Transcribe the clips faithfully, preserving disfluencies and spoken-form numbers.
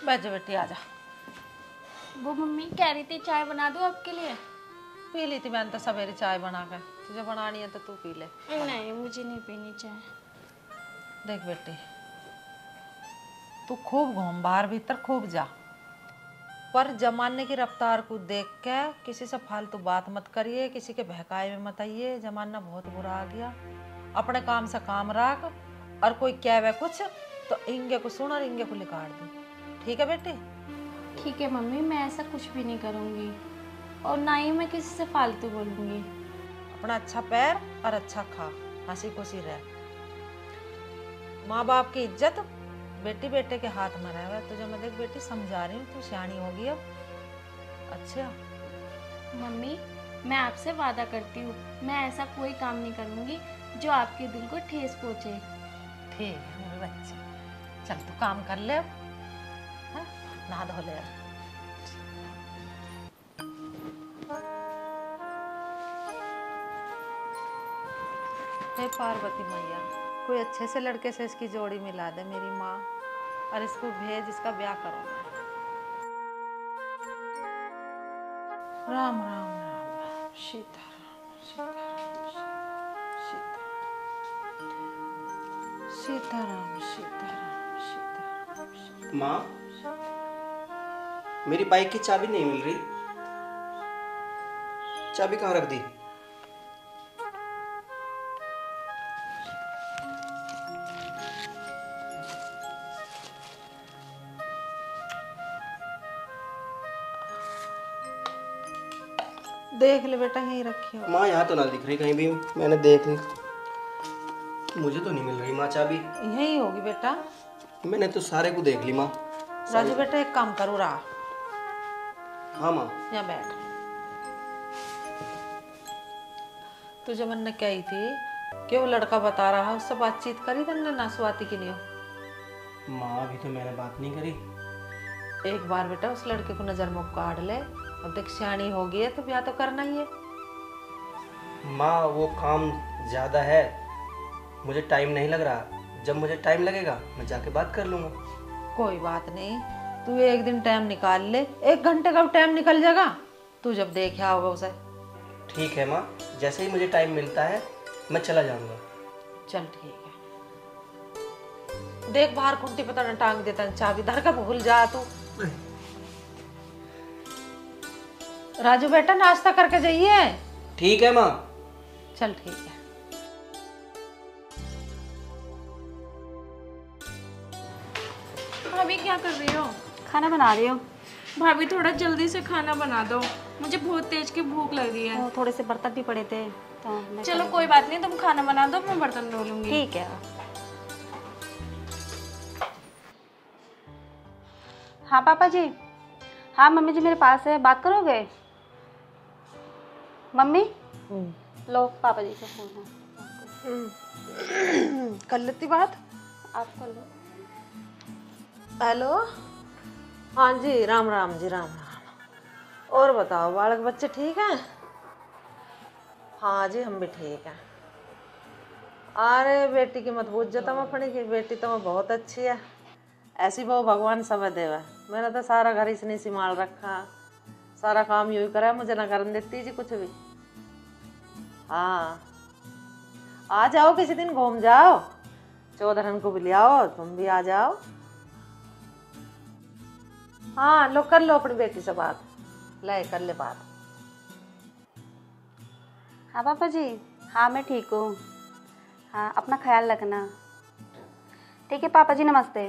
बैठ जा बेटी, आ जा। वो मम्मी कह रही थी चाय बना दो आपके लिए। पी ली थी मैंने तो सवेरे चाय बना कर, तुझे बनानी है तो तू पी ले। नहीं मुझे नहीं पीनी चाय। देख बेटी, तू खूब घूम बाहर भीतर खूब जा, पर जमाने की रफ्तार को देख के किसी से फालतू बात मत करिए, किसी के बहकाए में मत आइए। जमाना बहुत बुरा आ गया। अपने काम से काम रख, और कोई क्या वे कुछ तो इंगे को सुन और इंगे को निकाल दे। ठीक है बेटी? ठीक है मम्मी, मैं ऐसा कुछ भी नहीं करूँगी और ना ही मैं किसी से फालतू बोलूँगी। अपना अच्छा पैर और अच्छा खा, हंसी खुशी रह। माँ बाप की इज्जत बेटी बेटे के हाथ में रहे। तुझे मैं देख बेटी समझा रही हूँ, तू सियानी होगी अब। अच्छा मम्मी, मैं आपसे वादा करती हूँ मैं ऐसा कोई काम नहीं करूँगी जो आपके दिल को ठेस पहुँचे। ठीक है मेरे बच्चे, चल तू काम कर ले अब, हाँ? नहा धो ले। हे पार्वती मैया, कोई अच्छे से लड़के से इसकी जोड़ी मिला दे मेरी माँ, और इसको भेज, इसका ब्याह करो। राम राम राम राम सीता सीताराम सीताराम सीताराम सीताराम। माँ, मेरी बाइक की चाबी नहीं मिल रही, चाबी कहाँ रख दी? देख ले बेटा, यहीं रखी हो। माँ यहाँ तो ना दिख रही कहीं भी, मैंने देख ली, मुझे तो नहीं मिल रही माँ चाबी। यहीं होगी बेटा। मैंने तो सारे को देख ली माँ। राजू बेटा एक काम करो, रहा। हाँ माँ। यहाँ बैठ। तुझे मैंने कही थी कि वो लड़का बता रहा है, उससे बातचीत करी तुमने ना स्वाति की नहीं? माँ अभी तो मैंने बात नहीं करी। एक बार बेटा उस लड़के को नजर मुख काट ले। अब देख सियानी हो गई है तो ब्याह तो करना ही है। माँ वो काम ज्यादा है, मुझे टाइम नहीं लग रहा। जब मुझे टाइम लगेगा मैं जाके बात कर लूंगा। कोई बात नहीं, तू एक दिन टाइम निकाल ले, एक घंटे का टाइम निकल जाएगा, तू जब देखा होगा उसे। ठीक है माँ, जैसे ही मुझे टाइम मिलता है मैं चला जाऊंगा। चल ठीक है। देख बाहर कुंटी पता न टांग देता, चाबी धर का भूल जा तू। राजू बेटा नाश्ता करके जाइए। ठीक है माँ। चल ठीक है। भाभी क्या कर रही हो? खाना बना रही हो। भाभी थोड़ा जल्दी से खाना बना दो, मुझे बहुत तेज की भूख लग रही है। वो थोड़े से बर्तन भी पड़े थे तो मैं चलो कोई बात नहीं, तुम खाना बना दो, मैं बर्तन धो लूंगी। ठीक है। हाँ पापा जी। हाँ मम्मी जी मेरे पास है, बात करोगे? मम्मी लो पापा जी से फोन है, कर लेती बात। आप कर लो। हेलो, हाँ जी, राम राम जी, राम राम। और बताओ बालक बच्चे ठीक हैं? हाँ जी हम भी ठीक हैं। अरे बेटी की मत पूछ तुम, अपनी की बेटी तो बहुत अच्छी है, ऐसी बहु भगवान सब देवा। मैंने तो सारा घर इसने संभाल रखा, सारा काम यूँ ही करा, मुझे ना करने देती जी कुछ भी। हाँ आ जाओ किसी दिन, घूम जाओ, चौधरन को भी ले आओ, तुम भी आ जाओ। हाँ लो कर लो अपनी बेटी से बात, ले कर ले बात। हाँ पापा जी। हाँ मैं ठीक हूँ। हाँ अपना ख्याल रखना। ठीक है पापा जी, नमस्ते।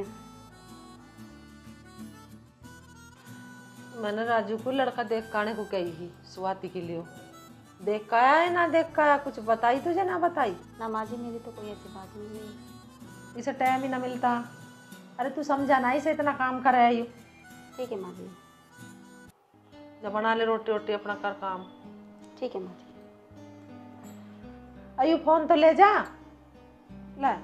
मैंने राजू को लड़का देख काने को कही ही स्वाति के लिए, देख का आया है ना देख का आया, कुछ बताई तुझे ना बताई? ना माँ जी मेरी तो कोई ऐसी बात नहीं है। इसे टाइम ही ना मिलता। अरे तू समझा ना, इसे इतना काम कर रहा है यू। ठीक है माँ जी। जब बना ले रोटी रोटी अपना कर काम। ठीक है माँ जी। अयू फोन तो ले जा, ले।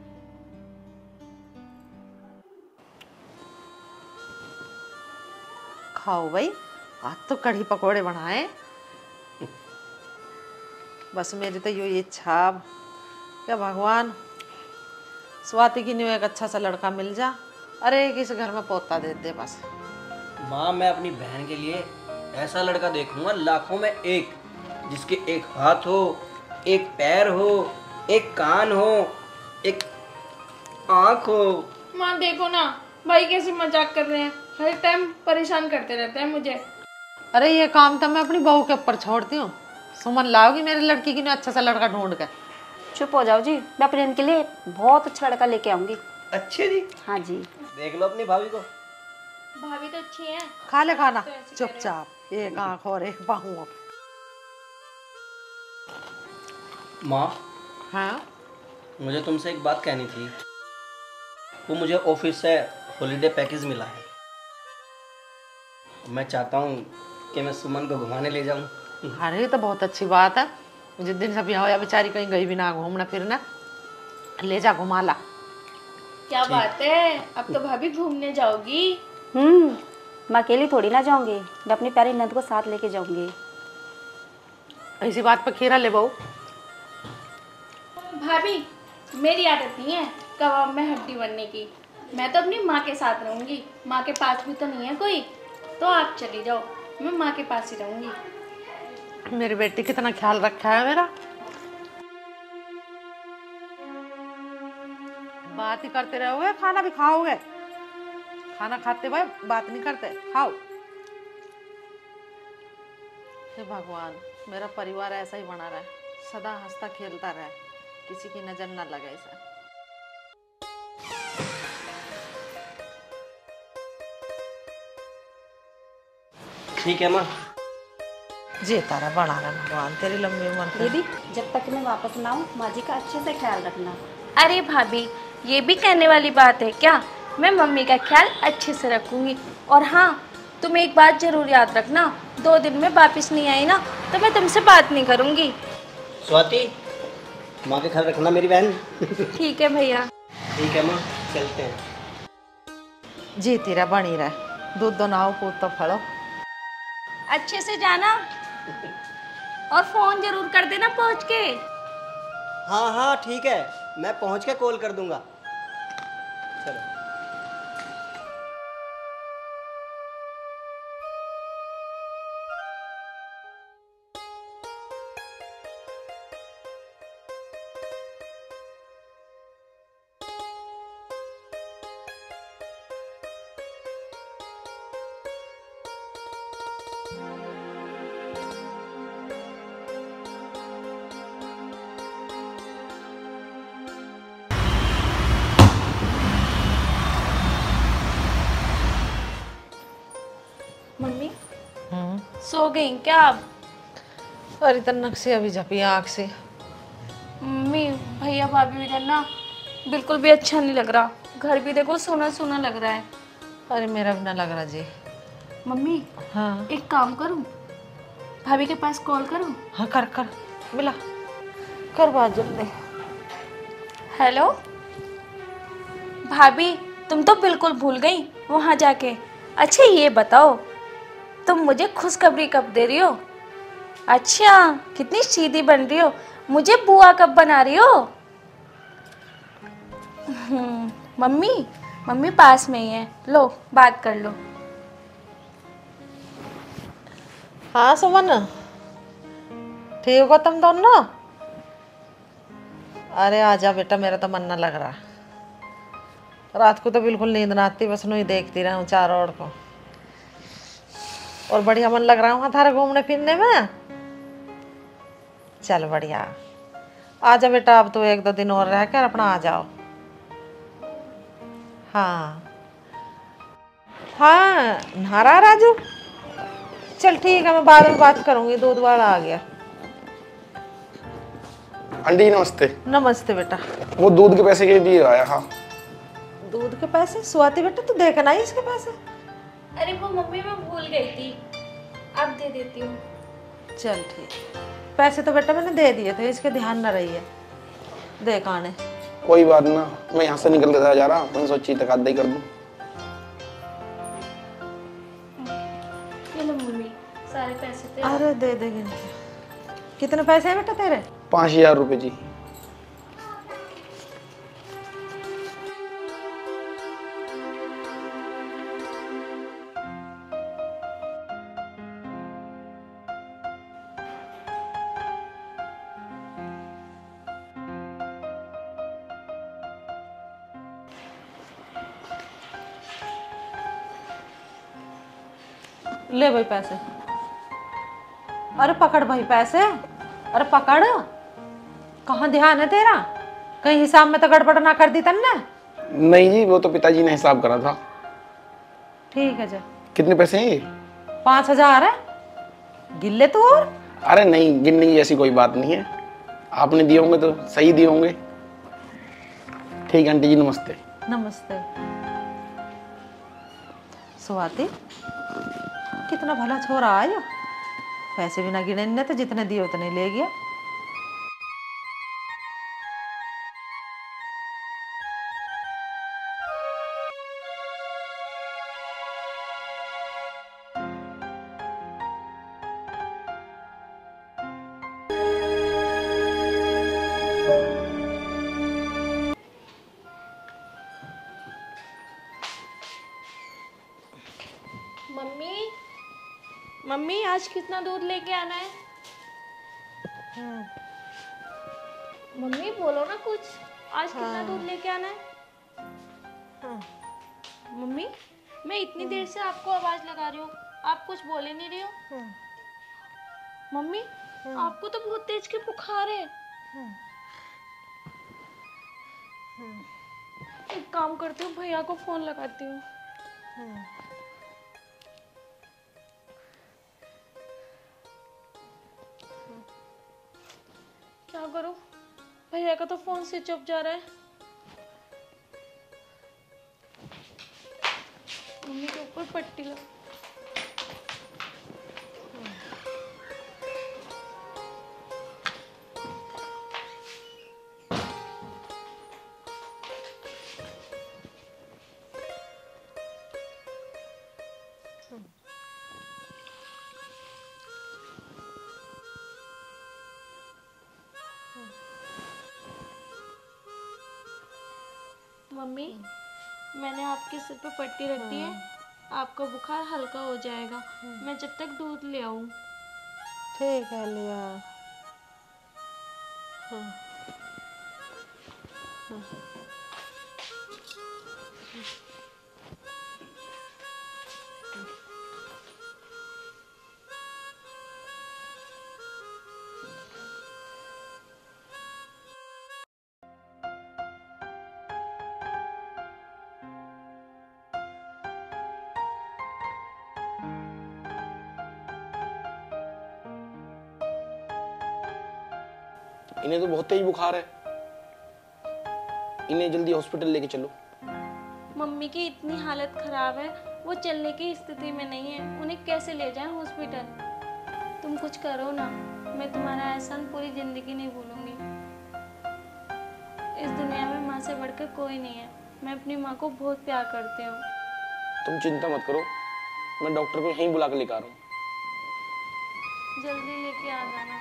खाओ भाई, आज तो कढ़ी पकोड़े बनाए। बस मेरी तो यो इच्छा क्या भगवान स्वाति की न्यू एक अच्छा सा लड़का मिल जा अरे किस घर में पोता दे दे बस। माँ मैं अपनी बहन के लिए ऐसा लड़का देखूंगा लाखों में एक, जिसके एक हाथ हो, एक पैर हो, एक कान हो, एक आँख हो। माँ देखो ना भाई कैसे मजाक कर रहे हैं, हर टाइम परेशान करते रहते हैं मुझे। अरे ये काम तो मैं अपनी बहू के ऊपर छोड़ती हूँ। सुमन लाओगी मेरी लड़की की ना अच्छा सा लड़का ढूंढ कर। चुप हो जाओ जी, मैं अपने इनके लिए बहुत अच्छा लड़का लेके आऊंगी। अच्छे जी। हाँ जी। देख लो अपनी भाभी को। भाभी तो अच्छी है। खा ले खाना चुपचाप, एक आंख और एक बाहू। माँ हाँ मुझे तुमसे एक बात कहनी थी। वो मुझे ऑफिस से हॉलीडे पैकेज मिला है। मैं चाहता हूँ कि मैं सुमन को घुमाने ले जाऊँ। अरे ये तो बहुत अच्छी बात है। जिस दिन से ब्याह होया बेचारी कहीं गई भी ना घूमना फिरना, ले जा घुमा ला। क्या बात है, अब तो भाभी घूमने जाओगी। हम्म मैं अकेली थोड़ी ना जाऊंगी, मैं अपनी प्यारी नंद को साथ लेके जाऊंगी। ऐसी बात पे खीरा ले बहू। भाभी मेरी आदत नहीं है कबाब में हड्डी बनने की। मैं तो अपनी माँ के साथ रहूंगी। माँ के पास भी तो नहीं है कोई, तो आप चली जाओ, मैं माँ के पास ही रहूंगी। मेरी बेटी कितना ख्याल रखा है मेरा। बात ही करते रहोगे, खाना भी खाओगे। खाना खाते भाई बात नहीं करते, खाओ। हे भगवान मेरा परिवार ऐसा ही बना रहे, सदा हंसता खेलता रहे, किसी की नजर न लगे इसे। ठीक है माँ। जी तारा बना रहा भगवान तेरी लंबी उम्र करे। दीदी जब तक मैं वापस ना आऊँ माँ जी का अच्छे से ख्याल रखना। अरे भाभी ये भी कहने वाली बात है क्या, मैं मम्मी का ख्याल अच्छे से रखूंगी। और हाँ तुम एक बात जरूर याद रखना, दो दिन में वापस नहीं आई ना तो मैं तुमसे बात नहीं करूंगी। स्वाति माँ के ख्याल रखना मेरी बहन। ठीक है भैया। ठीक है माँ, चलते हैं। जी तेरा बनी रहे, दूध दो नाओ पूत तो फड़ो। अच्छे से जाना और फोन जरूर कर देना पहुंच के। हाँ हाँ ठीक है, मैं पहुँच के कॉल कर दूंगा। चलो। मम्मी हम्म सो गई क्या आप? अरे तन्नक से अभी झपी आँख से। मम्मी भैया भाभी इधर ना बिल्कुल भी अच्छा नहीं लग रहा, घर भी देखो सोना सोना लग रहा है। अरे मेरा भी ना लग रहा जी। मम्मी हाँ एक काम करूं, भाभी के पास कॉल करूं? हाँ कर कर मिला कर बात जल्दी। हेलो भाभी, तुम तो बिल्कुल भूल गई वहाँ जाके। अच्छा ये बताओ तुम मुझे खुशखबरी कब दे रही हो? अच्छा कितनी सीधी बन रही हो, मुझे बुआ कब बना रही हो? हम्म, मम्मी मम्मी पास में ही है, लो बात कर लो। हाँ सुमन ठीक हो तुम दोनों? अरे आजा बेटा, मेरा तो मन ना लग रहा। रात को तो बिल्कुल नींद ना आती, बस नू ही देखती रहूं चारों ओर को। और बढ़िया मन लग रहा है वहाँ थारा घूमने फिरने में। चल बढ़िया, आजा बेटा, अब तो एक दो दिन और रह कर अपना आ जाओ। हाँ हाँ नारा राजू, चल ठीक है, मैं बाद में बात करूंगी, दूध वाला आ गया। आंटी नमस्ते। नमस्ते बेटा। वो दूध के पैसे के लिए आया। हाँ दूध के पैसे? स्वाति बेटा तू देखना ही इसके पैसे। अरे वो मम्मी मैं भूल गई थी, अब दे देती हूँ। चल ठीक, पैसे तो बेटा मैंने दे दिए थे, इसके ध्यान न रही है। देख आने कोई बात ना, मैं यहाँ से निकलते था जा रहा, मैंने सोची तक आधा ही कर दूँ। ये लो मम्मी सारे पैसे थे। अरे दे दे गिन के। कितने पैसे हैं बेटा तेरे? पाँच हजार रुपये जी। ले भाई पैसे। अरे पकड़ भाई पैसे। अरे पकड़। कहाँ ध्यान है तेरा? कहीं हिसाब में तो गड़बड़ ना कर दी तन्ने? नहीं जी, वो तो पिताजी ने हिसाब करा था। ठीक है जा। कितने पैसे हैं ये? पाँच हजार है। गिल्ले तू और? अरे नहीं, गिनने की ऐसी कोई बात नहीं है। आपने दिए होंगे तो सही दिए होंगे। ठीक है आंटी जी, नमस्ते। नमस्ते। स्वाति, कितना भला छोरा आया। पैसे भी ना गिने ने तो जितने दिए उतने ले गया। मम्मी, मम्मी आज कितना दूध लेके आना है? मम्मी बोलो ना कुछ, आज कितना दूध लेके आना है? मम्मी, मैं इतनी देर से आपको आवाज लगा रही हूँ, आप कुछ बोले नहीं रही हो। मम्मी, आपको तो बहुत तेज के बुखार है। एक काम करती हूँ, भैया को फोन लगाती हूँ। क्या करूं? भैया का तो फोन स्विच ऑफ जा रहा है। मम्मी के ऊपर पट्टी लग। मम्मी, मैंने आपके सिर पे पट्टी रख दी है, आपका बुखार हल्का हो जाएगा। मैं जब तक दूध ले आऊं। ठीक है लिया। हाँ। हाँ। इन्हें तो बहुत तेज बुखार है। इन्हें जल्दी हॉस्पिटल लेके चलो। मम्मी की इतनी हालत खराब है, वो चलने की स्थिति में नहीं है, उन्हें कैसे ले जाएं हॉस्पिटल? तुम कुछ करो ना, मैं तुम्हारा एहसान पूरी जिंदगी नहीं भूलूंगी। इस दुनिया में माँ से बढ़कर कोई नहीं है। मैं अपनी माँ को बहुत प्यार करती हूँ। तुम चिंता मत करो, मैं डॉक्टर को यहीं बुला के लेकर आ रहा हूँ। जल्दी लेके आ जाना।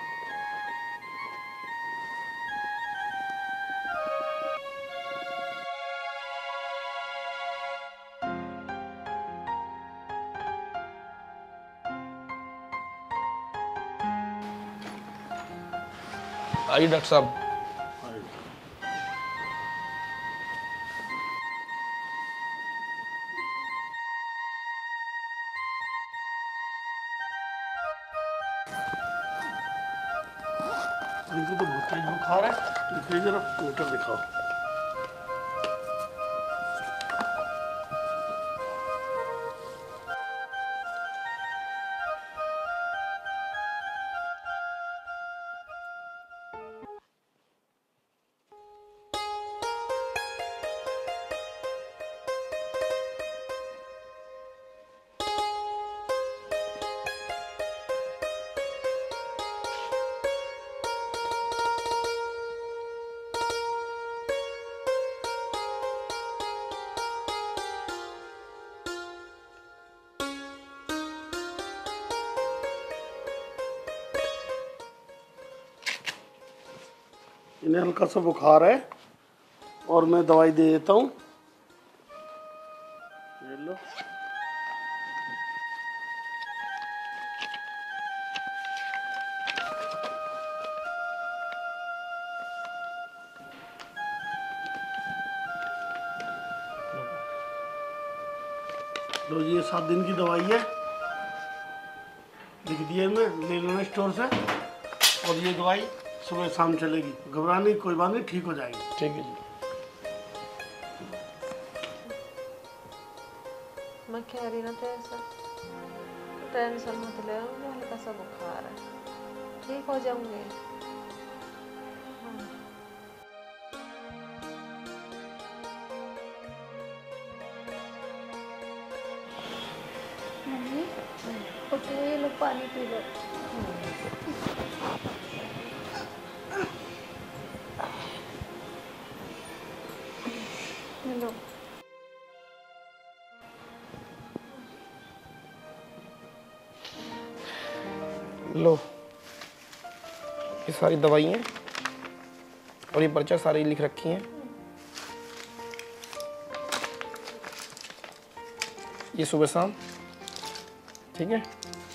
आइए डॉक्टर साहब। इनको तो बहुत तेज बुखार है, इनको जरा डॉक्टर दिखाओ। इन्हें हल्का सा बुखार है और मैं दवाई दे देता हूँ। ले लो। लो जी, ये सात दिन की दवाई है लिख दिए मैं, ले लेना स्टोर से। और ये दवाई सुबह शाम चलेगी, घबराने की कोई बात नहीं, ठीक हो जाएगी। ठीक है जी। मैं कह रही ना तेरे से, तो टेंशन मत ले, मुझे हल्का सा बुखार है, ठीक हो जाऊंगी। मम्मी उठो, ये लो पानी पी लो। हेलो। लो, ये सारी दवाइयाँ और ये पर्चा सारी लिख रखी हैं। ये सुबह शाम, ठीक है।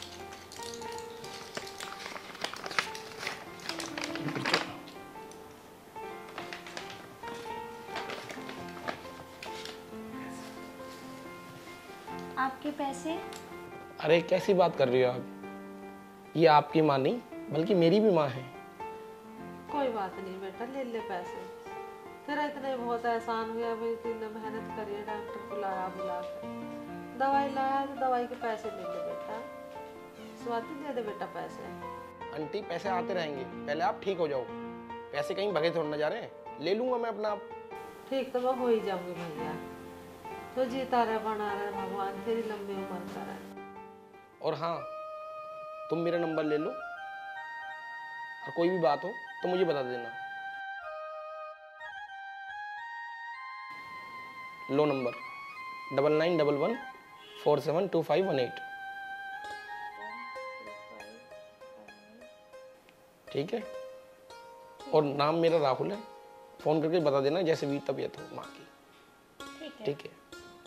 आपके पैसे? अरे कैसी बात कर रही हो आप? ये आपकी माँ नहीं बल्कि मेरी भी माँ है। कोई बात नहीं बेटा, ले ले पैसे, तेरा इतना ही बहुत एहसान हुआ भाई, तूने मेहनत करी है, डॉक्टर को लाया बुला कर, दवाई लाया तो दवाई के पैसे ले ले बेटा। स्वाति दे दे बेटा पैसे। आंटी पैसे आते रहेंगे, पहले आप ठीक हो जाओ। पैसे कहीं भगे थोड़ा ना जा रहे हैं, ले लूंगा मैं अपना आप। ठीक तो मैं हो ही जाऊंगी भैया, तो जीता रहे बना रहे भगवान, तेरी लंबी उम्र करे। और हाँ, तुम मेरा नंबर ले लो और कोई भी बात हो तो मुझे बता देना। लो number double nine double one four seven two five one eight. ठीक है। और नाम मेरा राहुल है, फोन करके बता देना जैसे भी तबीयत हो माँ की। ठीक है। ठीक है।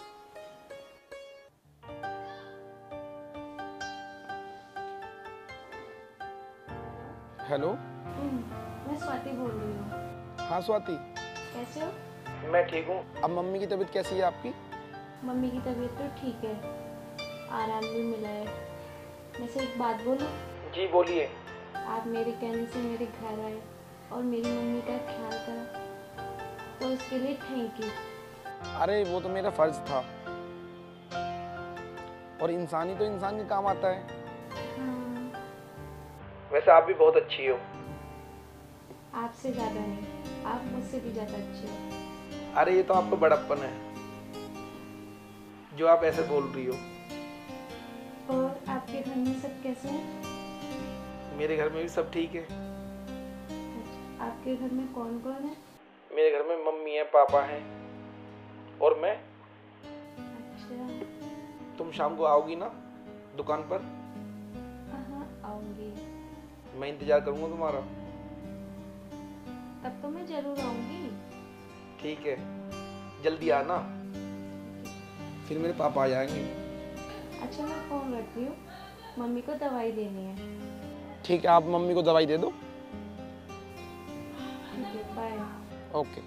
हेलो। मैं स्वाति बोल रही हूँ। हाँ स्वाति, कैसे हो? मैं ठीक हूँ। अब मम्मी की तबीयत कैसी है आपकी? मम्मी की तबीयत तो ठीक है, आराम भी मिला है। वैसे एक बात बोलूं? जी बोलिए। आप मेरे कहने से मेरे घर आए और मेरी मम्मी का ख्याल करा, तो उसके लिए थैंक यू। अरे वो तो मेरा फर्ज था, और इंसान ही तो इंसान के काम आता है। हाँ। वैसे आप भी बहुत अच्छी हो। आपसे ज़्यादा नहीं, आप मुझसे भी ज़्यादा अच्छे हो। अरे ये तो आपका बड़प्पन है जो आप ऐसे बोल रही हो। और आपके घर में सब कैसे हैं? मेरे घर में भी सब ठीक है। अच्छा, आपके घर में कौन कौन है? मेरे घर में मम्मी है, पापा हैं और मैं। अच्छा। तुम शाम को आओगी ना दुकान पर? हाँ आऊँगी। मैं इंतजार करूंगा तुम्हारा। तब तो मैं जरूर आऊँगी। ठीक है, जल्दी आना, फिर मेरे पापा आ जाएंगे। अच्छा मैं फ़ोन रखती हूँ, मम्मी को दवाई देनी है। ठीक है, आप मम्मी को दवाई दे दो। ठीक है, बाय। ओके।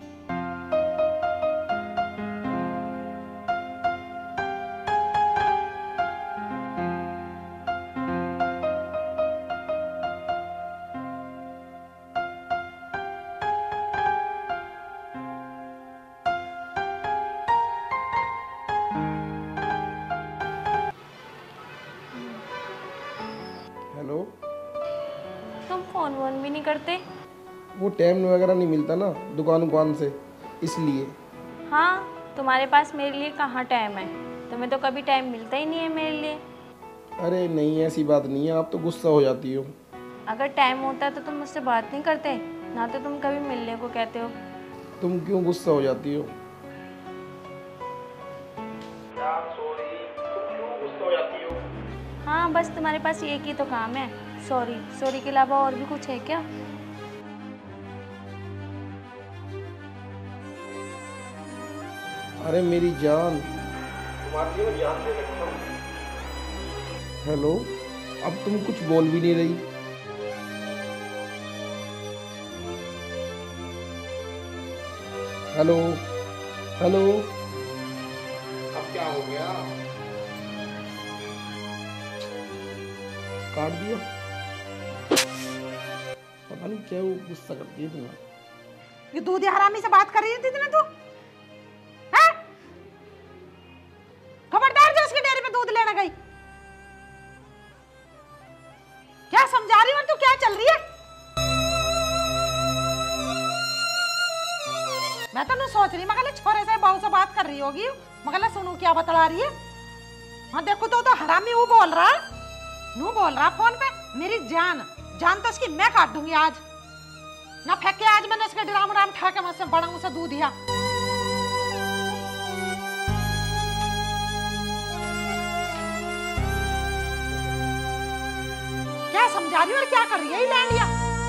हेलो। तुम फ़ोन वोन भी नहीं करते? वो टाइम वगैरह नहीं मिलता ना दुकान उकान से, इसलिए। हाँ, तुम्हारे पास मेरे लिए कहाँ टाइम है, तुम्हें तो कभी टाइम मिलता ही नहीं है मेरे लिए। अरे नहीं, ऐसी बात नहीं है, आप तो गुस्सा हो जाती हो। अगर टाइम होता तो तुम मुझसे बात नहीं करते, ना तो तुम कभी मिलने को कहते हो। तुम क्यों गुस्सा हो जाती हो? हाँ, बस तुम्हारे पास एक ही तो काम है, सॉरी। सॉरी के अलावा और भी कुछ है क्या? अरे मेरी जान, तुम्हारे लिए मैं जान दे सकता हूँ। हेलो, अब तुम कुछ बोल भी नहीं रही। हेलो हेलो, अब क्या हो गया? काट दिया। पता नहीं क्या वो गुस्सा करती है तुम्हें। ये दूध हरामी से बात कर रही थी ना तू? हैं? खबरदार जो उसकी डेयरी में दूध लेने गई। क्या समझा रही हो तू? क्या चल रही है? मैं तो नहीं सोच रही, मगर छोरे से बहू से बात कर रही होगी, मगर सुनू क्या बतला रही है। हाँ देखो तो, तो हरामी वो बोल रहा है, नू बोल रहा फोन पे मेरी जान जान तो उसकी मैं काट दूंगी आज ना। फेंक के आज मैंने उसके ड्राम राम ठा के मुझसे बड़ा मुझसे दूध दिया। क्या समझा रही हो और क्या कर रही है ये लैंडिया?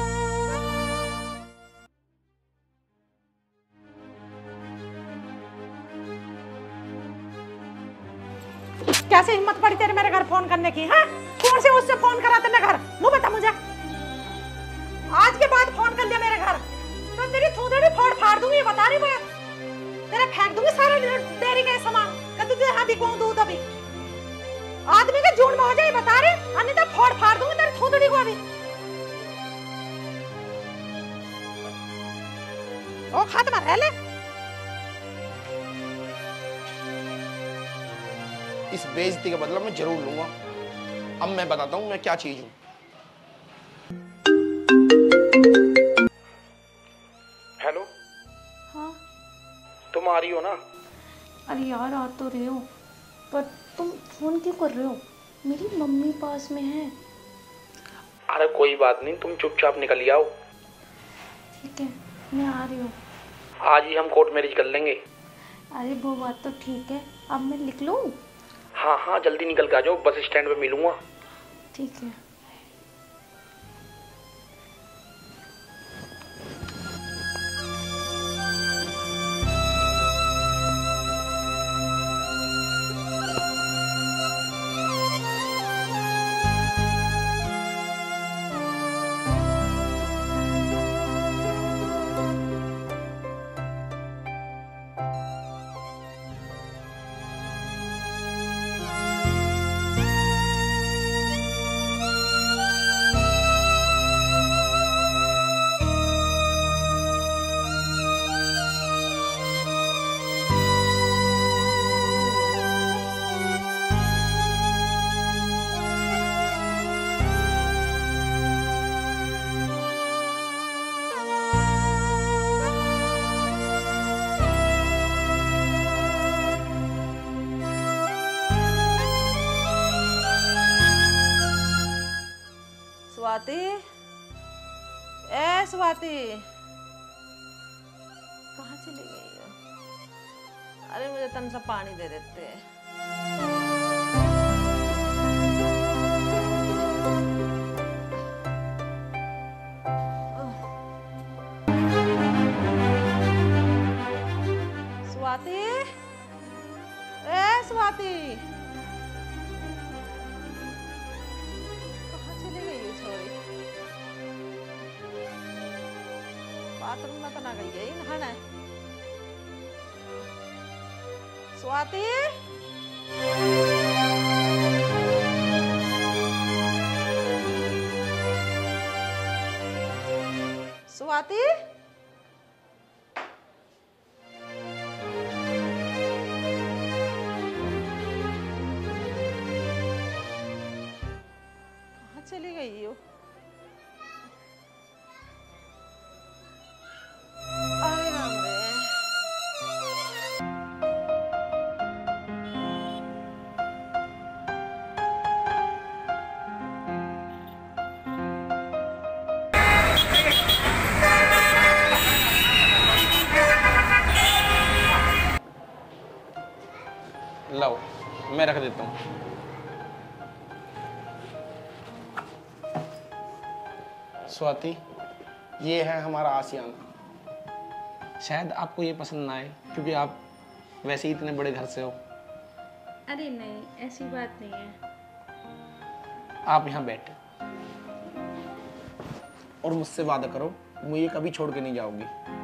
कैसे हिम्मत पड़ी तेरे मेरे घर फोन करने की? हाँ कौन से उससे फोन करा तेरे घर? मुंह बता मुझे। आज के बाद फोन कर दिया मेरे घर तो तेरी थूथड़ी फोड़ फाड़ दूंगी, बता रही मैं। तेरे फेंक दूंगी सारे डेयरी के सामान। कद तुझे हाँ बिकूं दूध अभी आदमी के झूठ में हो जाए, बता रहे अन्यथा फोड़ फाड़ दूंगी तेरी थूथड़ी को अभी। ओ खात्मा रह ले। इस बेइज्जती का बदला मैं जरूर लूंगा। अब मैं बताता हूँ मैं क्या चीज हूँ। हेलो। हाँ तुम आ रही हो ना? अरे यार आ तो रहे हो, पर तुम फोन क्यों कर रहे हो? मेरी मम्मी पास में है। अरे कोई बात नहीं, तुम चुपचाप निकल आओ। ठीक है मैं आ रही हूँ। आज ही हम कोर्ट मैरिज कर लेंगे। अरे वो बात तो ठीक है, अब मैं लिख लूँ? हाँ हाँ जल्दी निकल के आ जाओ, बस स्टैंड पे मिलूंगा। ठीक है। स्वाति, ए स्वाति, कहाँ चली गई हो? अरे मुझे तन सा पानी दे देते। स्वाति, ए स्वाति, बाथरूम में तो ना गई है नहाना। स्वाति, स्वाति, कहाँ चली गई हो? लाओ मैं रख देता हूँ। स्वाति, ये है हमारा आशियाना। शायद आपको ये पसंद ना आए क्योंकि आप वैसे ही इतने बड़े घर से हो। अरे नहीं, ऐसी बात नहीं है। आप यहाँ बैठे और मुझसे वादा करो, मुझे कभी छोड़ के नहीं जाओगी।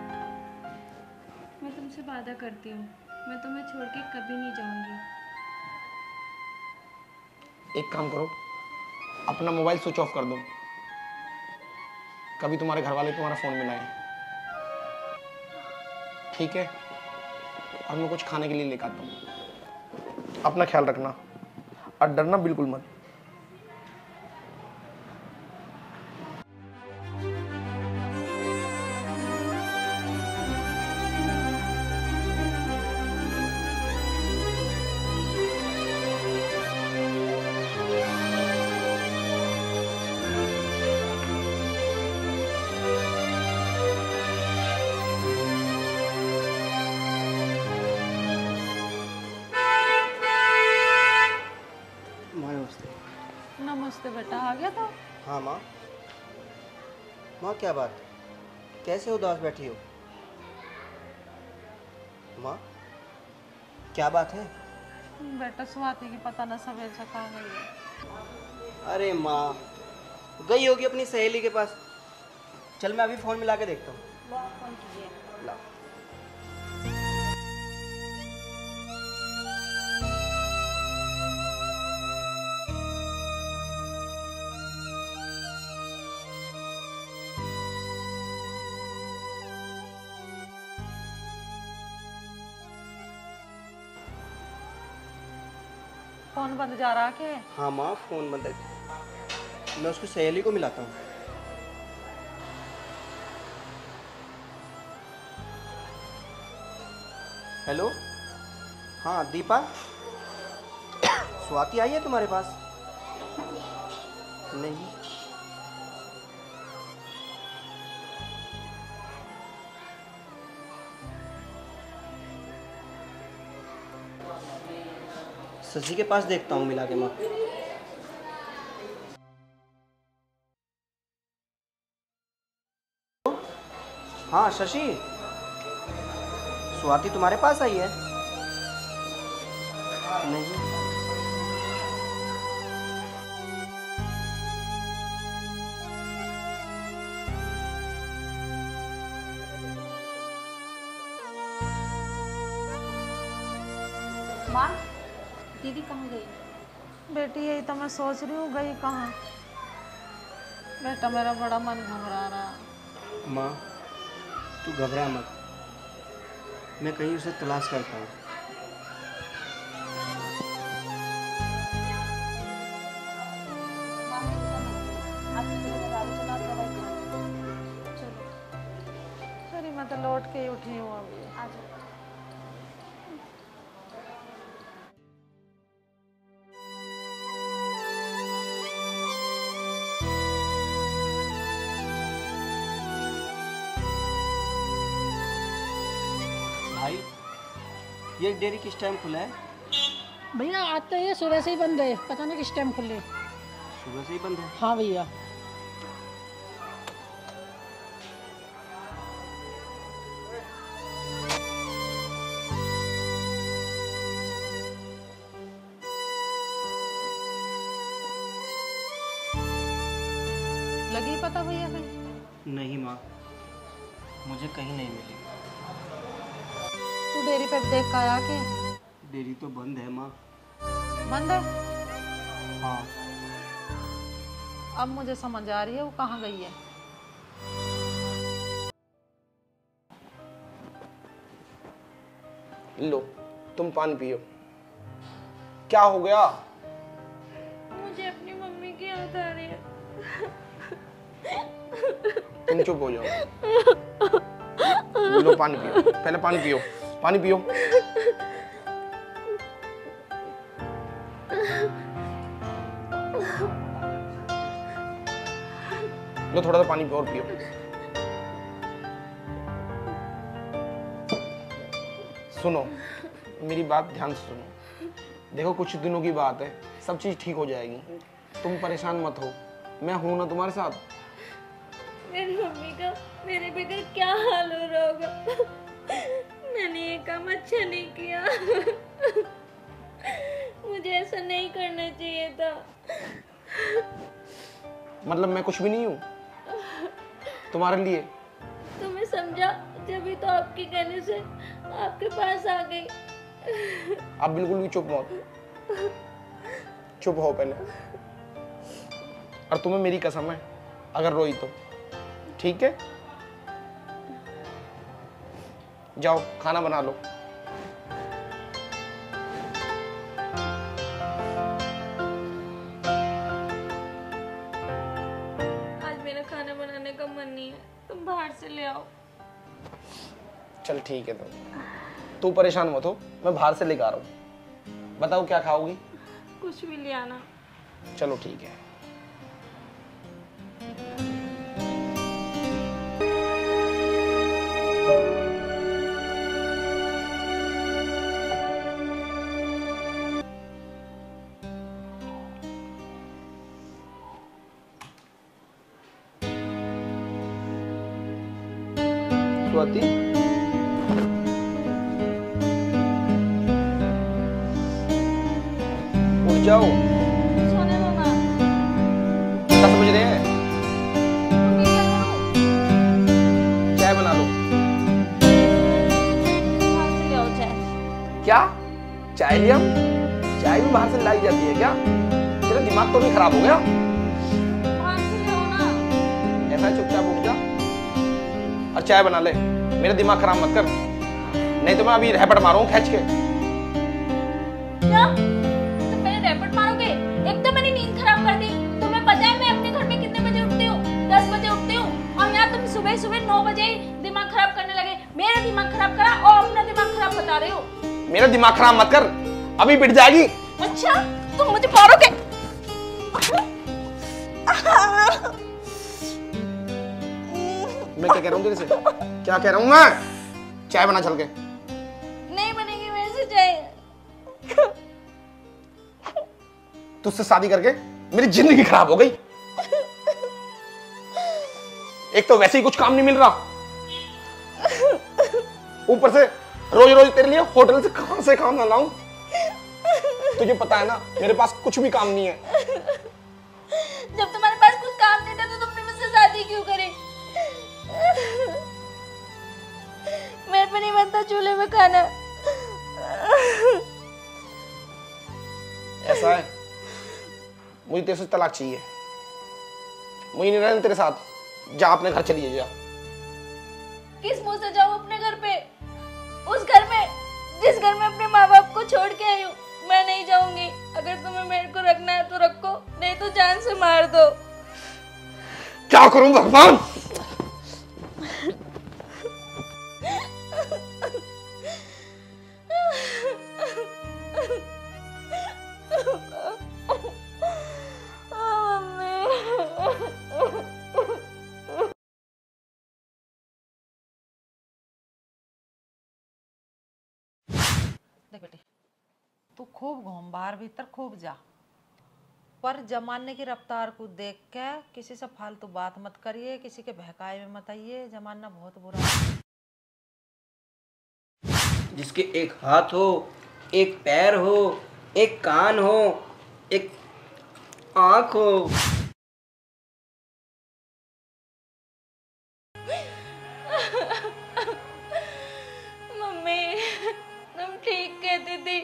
मैं तुमसे वादा करती हूँ, मैं तुम्हें छोड़ के कभी नहीं जाऊंगी। एक काम करो, अपना मोबाइल स्विच ऑफ कर दो, कभी तुम्हारे घर वाले तुम्हारा फ़ोन मिलाएं, ठीक है? और मैं कुछ खाने के लिए लेकर आता हूँ। अपना ख्याल रखना और डरना बिल्कुल मत। नमस्ते बेटा, आ गया तो? हाँ माँ। माँ क्या बात, कैसे उदास बैठी हो? माँ क्या बात है? बेटा स्वाति की पता न सवेर से कहाँ गई है। अरे माँ, गई होगी अपनी सहेली के पास। चल मैं अभी फ़ोन मिला के देखता हूँ। लाओ। फोन बंद जा रहा के? हाँ माँ, फ़ोन बंद है। मैं उसकी सहेली को मिलाता हूँ। हेलो, हाँ दीपा, स्वाति आई है तुम्हारे पास? नहीं। शशि के पास देखता हूँ मिला के माँ। हाँ शशि, स्वाति तुम्हारे पास आई है? नहीं। माँ, दीदी कहाँ गई? बेटी यही तो मैं सोच रही हूँ, गई कहाँ? बेटा मेरा बड़ा मन घबरा रहा। माँ तू घबरा मत, मैं कहीं उसे तलाश करता हूँ। सॉरी, मैं तो लौट के ही उठी हूँ अभी। भाई ये डेयरी किस टाइम खुला है? भैया आज तो ये सुबह से ही बंद है, पता नहीं किस टाइम खुले। सुबह से ही बंद है? हाँ भैया। लगी पता भैया कहीं? नहीं माँ, मुझे कहीं नहीं मिली। तू डेयरी पे देख के आया के? डेयरी तो बंद है माँ। बंद है? हाँ। अब मुझे समझ आ रही है वो कहाँ गई है। लो तुम पानी पियो। क्या हो गया? मुझे अपनी मम्मी की याद आ रही है। तुम चुप हो जाओ। लो पानी पियो, पहले पानी पियो, पानी पियो। लो थोड़ा सा पानी और पियो। सुनो मेरी बात ध्यान से सुनो। देखो कुछ दिनों की बात है, सब चीज ठीक हो जाएगी, तुम परेशान मत हो, मैं हूं ना तुम्हारे साथ। मेरी मम्मी का मेरे बगैर क्या हाल हो रहा होगा। मैंने ये काम अच्छा नहीं किया। मुझे ऐसा नहीं करना चाहिए था। मतलब मैं कुछ भी नहीं हूँ तुम्हारे लिए? तुम्हें समझा जब तो आपके कहने से आपके पास आ गई। आप बिल्कुल भी चुप मत, चुप हो पहले। और तुम्हें मेरी कसम है अगर रोई तो, ठीक है? जाओ खाना बना लो। आज मेरा खाना बनाने का मन नहीं है, तुम बाहर से ले आओ। चल ठीक है, तो तू परेशान मत हो, मैं बाहर से लेकर आ रहा हूँ। बताओ क्या खाओगी? कुछ भी ले आना। चलो ठीक है। स्वाति, उठ जाओ, सोने दो ना। दस बज रहे हैं। तो मैं क्या करूं? चाय बना लो। बाहर से ले आओ चाय। क्या चाय लिया? चाय भी बाहर से लाई जाती है क्या? तेरा दिमाग तो नहीं खराब हो गया? बाहर से ले आओ ना। ऐसा है, चुपचाप उठ जा और चाय बना ले। मेरा दिमाग खराब मत कर, नहीं तो मैं अभी रैपट मारूं खींच के। क्या तुम मेरे रैपट मारोगे? एक तो मेरी नींद खराब कर दी। तुम्हें पता है मैं अपने घर में कितने बजे उठती हूँ? दस बजे उठती हूँ, और यहाँ तुम सुबह सुबह नौ बजे ही दिमाग खराब करने लगे। मेरा दिमाग खराब करा और अपना दिमाग खराब बता रहे हो। मेरा दिमाग खराब मत कर, अभी पिट जाएगी। अच्छा तुम मुझे मारोगे? मैं क्या कह रहा हूँ तेरे से? क्या कह रहा हूँ मैं? चाय बना चल के। नहीं बनेगी मेरे से चाय। तुझसे शादी करके मेरी जिंदगी खराब हो गई। एक तो वैसे ही कुछ काम नहीं मिल रहा, ऊपर से रोज रोज तेरे लिए होटल से कहां से खाना लाऊं? तुझे पता है ना मेरे पास कुछ भी काम नहीं है। जब तुम्हारे पास कुछ काम नहीं था तो तुमने मुझसे शादी क्यों करी? मेरे पे नहीं बनता चूल्हे में खाना। ऐसा है, मुझे तेरे से तलाक चाहिए। मुझे नहीं रहना तेरे साथ, जा अपने घर चलिए जा। किस मुंह से जाऊं अपने घर पे? उस घर में जिस घर में अपने माँ बाप को छोड़ के आई हूँ। मैं नहीं जाऊंगी। अगर तुम्हें मेरे को रखना है तो रखो, नहीं तो जान से मार दो। क्या करूं भगवान? देख बेटी, तू खूब घूम, बाहर भीतर खूब जा, पर जमाने की रफ्तार को देख के किसी से फालतू बात मत करिए, किसी के बहकाए में मत आइए। जमाना बहुत बुरा है। जिसके एक हाथ हो, एक पैर हो, एक कान हो, एक आंख हो। मम्मी तुम ठीक कहती थी,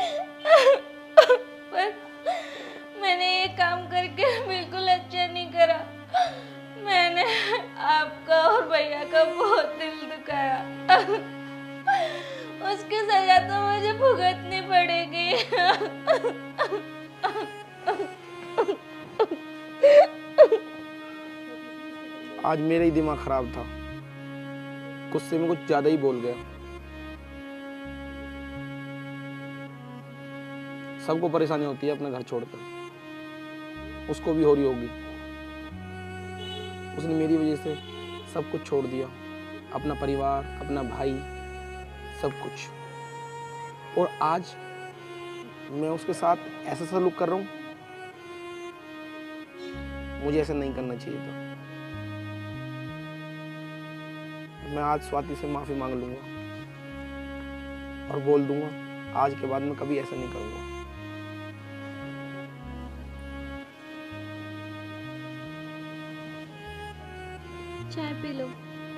पर मैंने ये काम करके बिल्कुल अच्छा नहीं करा। मैंने आपका और भैया का बहुत दिल दुखाया। उसकी सजा तो मुझे भुगतनी पड़ेगी। आज मेरा ही दिमाग खराब था, गुस्से में कुछ ज्यादा ही बोल गया। सबको परेशानी होती है अपना घर छोड़कर, उसको भी हो रही होगी। उसने मेरी वजह से सब कुछ छोड़ दिया, अपना परिवार, अपना भाई, सब कुछ। और आज मैं उसके साथ ऐसा सलूक कर रहा हूँ। मुझे ऐसा नहीं करना चाहिए था। मैं आज स्वाति से माफी मांग लूंगा और बोल दूंगा आज के बाद मैं कभी ऐसा नहीं करूंगा। चाय पी लो।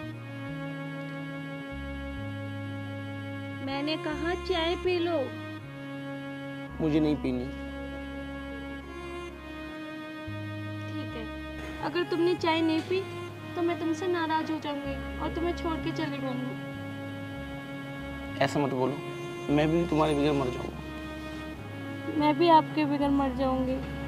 मैंने कहा चाय पी लो। मुझे नहीं पीनी। ठीक है। अगर तुमने चाय नहीं पी तो मैं तुमसे नाराज हो जाऊंगी और तुम्हें छोड़ के चली जाऊंगी। ऐसा मत बोलो, मैं भी तुम्हारे बगैर मर जाऊंगा। मैं भी आपके बगैर मर जाऊंगी।